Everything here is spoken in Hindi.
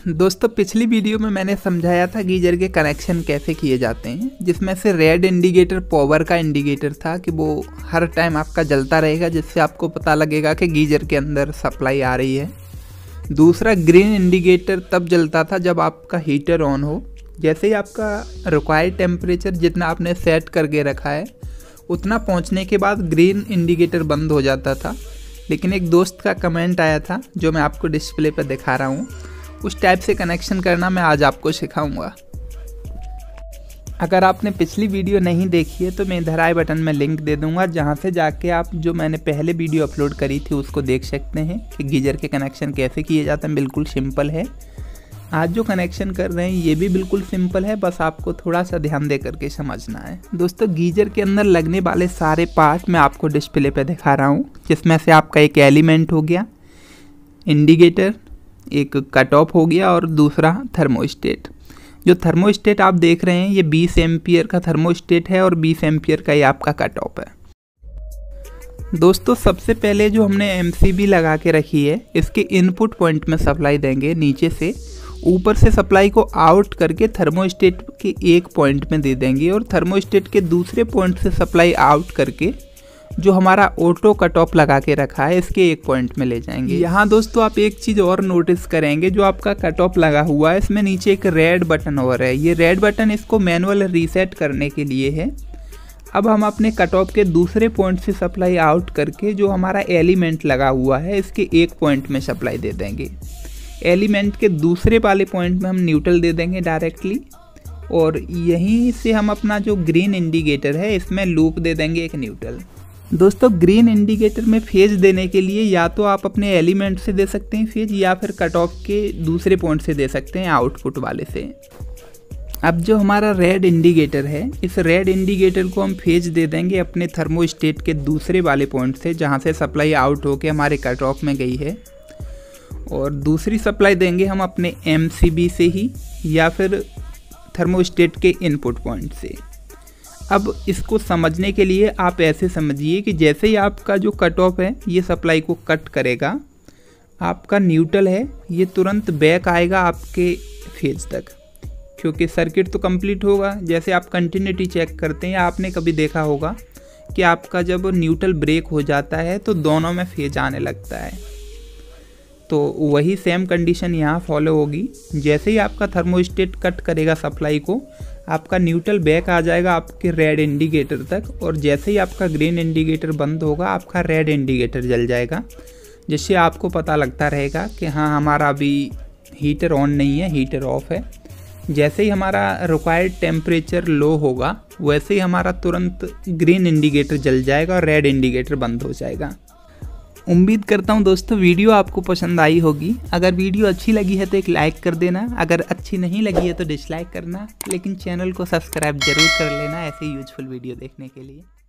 दोस्तों पिछली वीडियो में मैंने समझाया था गीजर के कनेक्शन कैसे किए जाते हैं, जिसमें से रेड इंडिकेटर पावर का इंडिकेटर था कि वो हर टाइम आपका जलता रहेगा, जिससे आपको पता लगेगा कि गीजर के अंदर सप्लाई आ रही है। दूसरा ग्रीन इंडिकेटर तब जलता था जब आपका हीटर ऑन हो। जैसे ही आपका रिक्वायर्ड टेम्परेचर जितना आपने सेट करके रखा है उतना पहुंचने के बाद ग्रीन इंडिकेटर बंद हो जाता था। लेकिन एक दोस्त का कमेंट आया था जो मैं आपको डिस्प्ले पर दिखा रहा हूँ, उस टाइप से कनेक्शन करना मैं आज आपको सिखाऊंगा। अगर आपने पिछली वीडियो नहीं देखी है तो मैं इधर आई बटन में लिंक दे दूंगा, जहां से जाके आप जो मैंने पहले वीडियो अपलोड करी थी उसको देख सकते हैं कि गीजर के कनेक्शन कैसे किए जाते हैं। बिल्कुल सिंपल है। आज जो कनेक्शन कर रहे हैं ये भी बिल्कुल सिंपल है, बस आपको थोड़ा सा ध्यान दे करके समझना है। दोस्तों गीजर के अंदर लगने वाले सारे पार्ट मैं आपको डिस्प्ले पे दिखा रहा हूँ, जिसमें से आपका एक एलिमेंट हो गया, इंडिकेटर, एक कट ऑफ हो गया और दूसरा थर्मोस्टेट। जो थर्मोस्टेट आप देख रहे हैं ये 20 एम्पियर का थर्मोस्टेट है और 20 एम्पियर का ये आपका कट ऑफ है। दोस्तों सबसे पहले जो हमने एमसीबी लगा के रखी है इसके इनपुट पॉइंट में सप्लाई देंगे नीचे से, ऊपर से सप्लाई को आउट करके थर्मोस्टेट के एक पॉइंट में दे देंगे और थर्मोस्टेट के दूसरे पॉइंट से सप्लाई आउट करके जो हमारा ऑटो कट ऑफ लगा के रखा है इसके एक पॉइंट में ले जाएंगे। यहाँ दोस्तों आप एक चीज़ और नोटिस करेंगे, जो आपका कट ऑफ लगा हुआ है इसमें नीचे एक रेड बटन और है। ये रेड बटन इसको मैनुअल रीसेट करने के लिए है। अब हम अपने कट ऑफ के दूसरे पॉइंट से सप्लाई आउट करके जो हमारा एलिमेंट लगा हुआ है इसके एक पॉइंट में सप्लाई दे देंगे। एलिमेंट के दूसरे वाले पॉइंट में हम न्यूट्रल दे देंगे डायरेक्टली, और यहीं से हम अपना जो ग्रीन इंडिकेटर है इसमें लूप दे देंगे एक न्यूट्रल। दोस्तों ग्रीन इंडिकेटर में फेज देने के लिए या तो आप अपने एलिमेंट से दे सकते हैं फेज, या फिर कट ऑफ के दूसरे पॉइंट से दे सकते हैं आउटपुट वाले से। अब जो हमारा रेड इंडिकेटर है इस रेड इंडिकेटर को हम फेज दे देंगे अपने थर्मोस्टेट के दूसरे वाले पॉइंट से, जहां से सप्लाई आउट होके हमारे कट ऑफ में गई है, और दूसरी सप्लाई देंगे हम अपने एमसीबी से ही या फिर थर्मोस्टेट के इनपुट पॉइंट से। अब इसको समझने के लिए आप ऐसे समझिए कि जैसे ही आपका जो कट ऑफ है ये सप्लाई को कट करेगा, आपका न्यूट्रल है ये तुरंत बैक आएगा आपके फेज तक, क्योंकि सर्किट तो कंप्लीट होगा। जैसे आप कंटिन्यूटी चेक करते हैं, आपने कभी देखा होगा कि आपका जब न्यूट्रल ब्रेक हो जाता है तो दोनों में फेज आने लगता है, तो वही सेम कंडीशन यहाँ फॉलो होगी। जैसे ही आपका थर्मोस्टेट कट करेगा सप्लाई को, आपका न्यूट्रल बैक आ जाएगा आपके रेड इंडिकेटर तक, और जैसे ही आपका ग्रीन इंडिकेटर बंद होगा आपका रेड इंडिकेटर जल जाएगा, जिससे आपको पता लगता रहेगा कि हाँ हमारा अभी हीटर ऑन नहीं है, हीटर ऑफ है। जैसे ही हमारा रिक्वायर्ड टेम्परेचर लो होगा वैसे ही हमारा तुरंत ग्रीन इंडिकेटर जल जाएगा और रेड इंडिकेटर बंद हो जाएगा। उम्मीद करता हूँ दोस्तों वीडियो आपको पसंद आई होगी। अगर वीडियो अच्छी लगी है तो एक लाइक कर देना, अगर अच्छी नहीं लगी है तो डिसलाइक करना, लेकिन चैनल को सब्सक्राइब जरूर कर लेना ऐसे यूजफुल वीडियो देखने के लिए।